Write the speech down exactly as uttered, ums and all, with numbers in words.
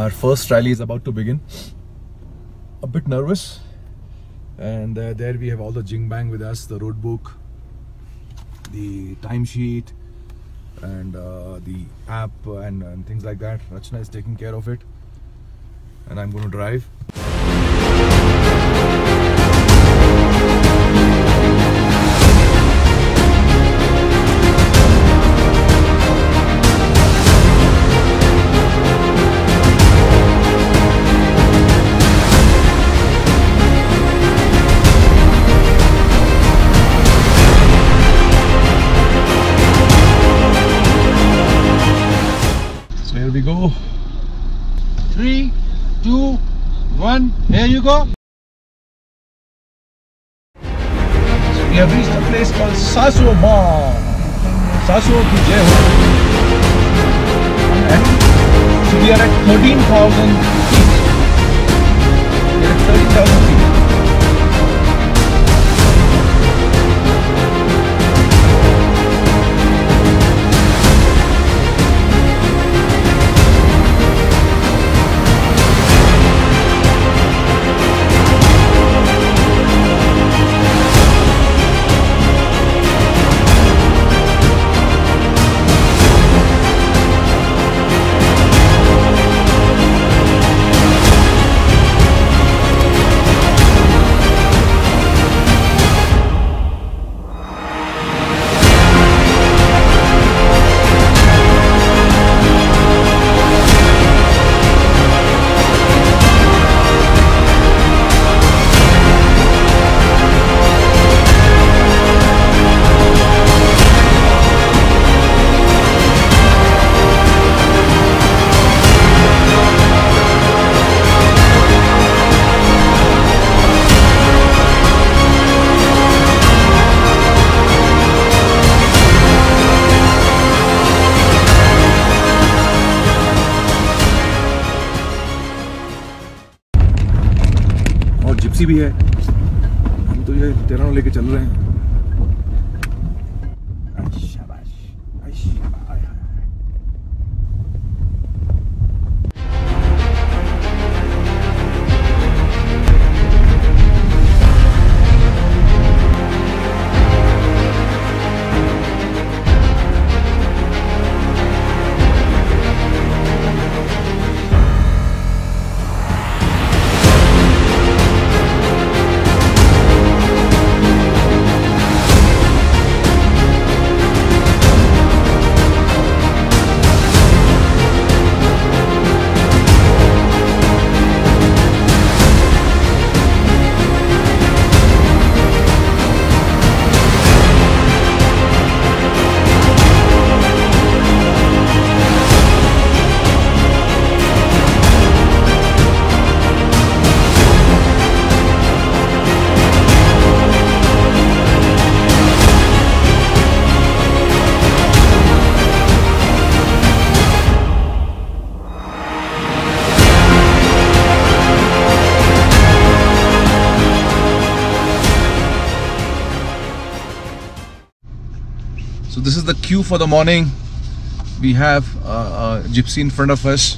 Our first rally is about to begin. A bit nervous, and uh, there we have all the jing bang with us, the road book, the timesheet, and uh, the app and, and things like that. Rachna is taking care of it, and I'm going to drive. Here we go. Three, two, one. Here you go. We have reached a place called Saso Mall. Saso ki jai ho. And so we are at thirteen thousand feet. We are at thirteen thousand feet. Gypsy भी है, हम तो ये Terrano लेके चल रहे हैं। So this is the queue for the morning. We have uh, a gypsy in front of us.